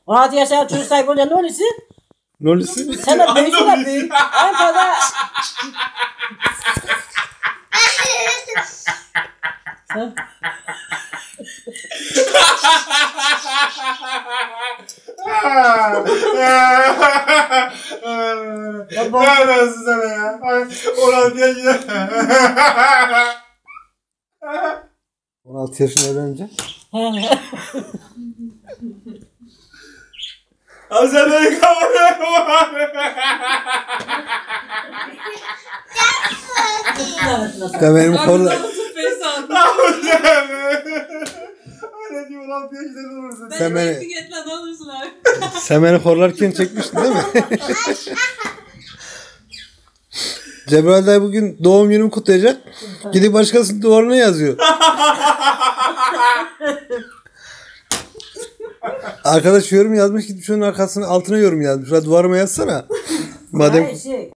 16 yaşında çocuk sahibi olunca ne oluyorsun? Ne oluyorsun? Sen de büyüsün de büyük. En fazla... Neredesin sen ya? 16 yaşında. 16 yaşında evlenince. Abi sen beni kameraya Ya benim korlar... Öyle diyor 16 yaşında olursun. Sen beni... Etiketlen olursun abi. Sen beni korlarken çekmiştin değil mi? Cebrail dayı bugün doğum günümü kutlayacak. Gidip başkasının duvarına yazıyor. Arkadaş yorum yazmış, gidip şunun arkasına altına yorum yazmış. Duvarıma yazsana. Madem... Hayır,